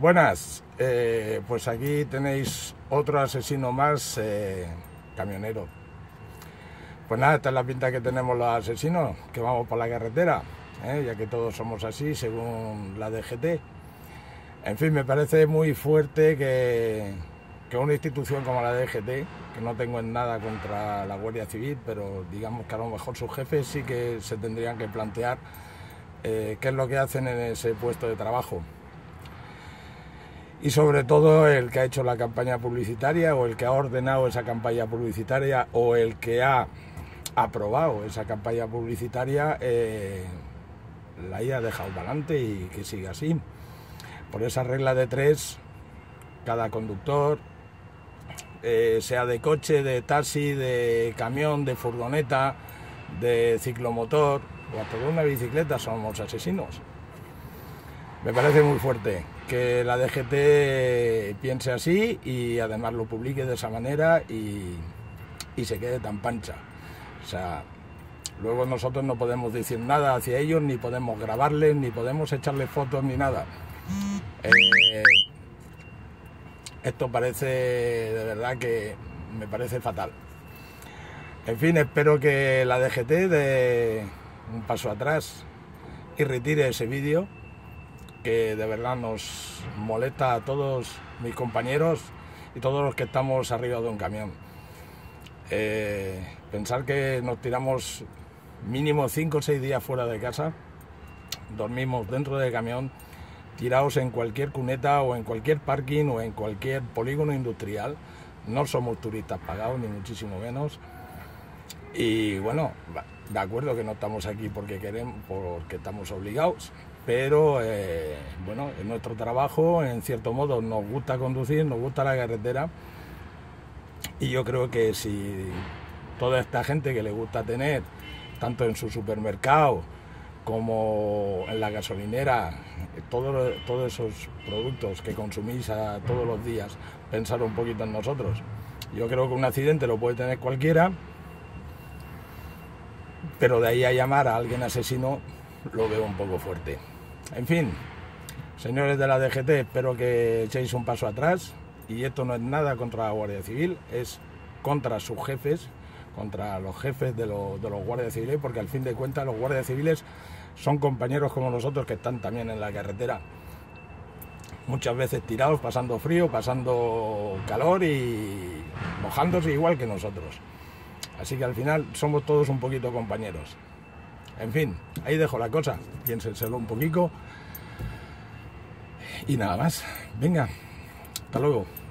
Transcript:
Buenas, pues aquí tenéis otro asesino más, camionero. Pues nada, esta es la pinta que tenemos los asesinos, que vamos por la carretera, ya que todos somos así, según la DGT. En fin, me parece muy fuerte que una institución como la DGT, que no tengo en nada contra la Guardia Civil, pero digamos que a lo mejor sus jefes sí que se tendrían que plantear qué es lo que hacen en ese puesto de trabajo. Y sobre todo el que ha hecho la campaña publicitaria, o el que ha ordenado esa campaña publicitaria, o el que ha aprobado esa campaña publicitaria, la haya dejado para adelante y que siga así. Por esa regla de 3, cada conductor, sea de coche, de taxi, de camión, de furgoneta, de ciclomotor o hasta de una bicicleta, somos asesinos. Me parece muy fuerte que la DGT piense así y además lo publique de esa manera y se quede tan pancha. O sea, luego nosotros no podemos decir nada hacia ellos, ni podemos grabarles, ni podemos echarles fotos, ni nada. Esto parece, de verdad que me parece fatal. En fin, espero que la DGT dé un paso atrás y retire ese vídeo, que de verdad nos molesta a todos mis compañeros y todos los que estamos arriba de un camión. Pensar que nos tiramos mínimo 5 o 6 días fuera de casa, dormimos dentro del camión, tirados en cualquier cuneta o en cualquier parking o en cualquier polígono industrial. No somos turistas pagados, ni muchísimo menos. Y bueno, de acuerdo que no estamos aquí porque queremos, porque estamos obligados, pero bueno, en nuestro trabajo, en cierto modo, nos gusta conducir, nos gusta la carretera, y yo creo que si toda esta gente que le gusta tener, tanto en su supermercado como en la gasolinera, todos esos productos que consumís todos los días, pensar un poquito en nosotros. Yo creo que un accidente lo puede tener cualquiera, pero de ahí a llamar a alguien asesino lo veo un poco fuerte. En fin, señores de la DGT, espero que echéis un paso atrás, y esto no es nada contra la Guardia Civil, es contra sus jefes, contra los jefes de los guardias civiles, porque al fin de cuentas los guardias civiles son compañeros como nosotros que están también en la carretera, muchas veces tirados, pasando frío, pasando calor y mojándose igual que nosotros. Así que al final somos todos un poquito compañeros. En fin, ahí dejo la cosa, piénsenselo un poquito y nada más. Venga, hasta luego.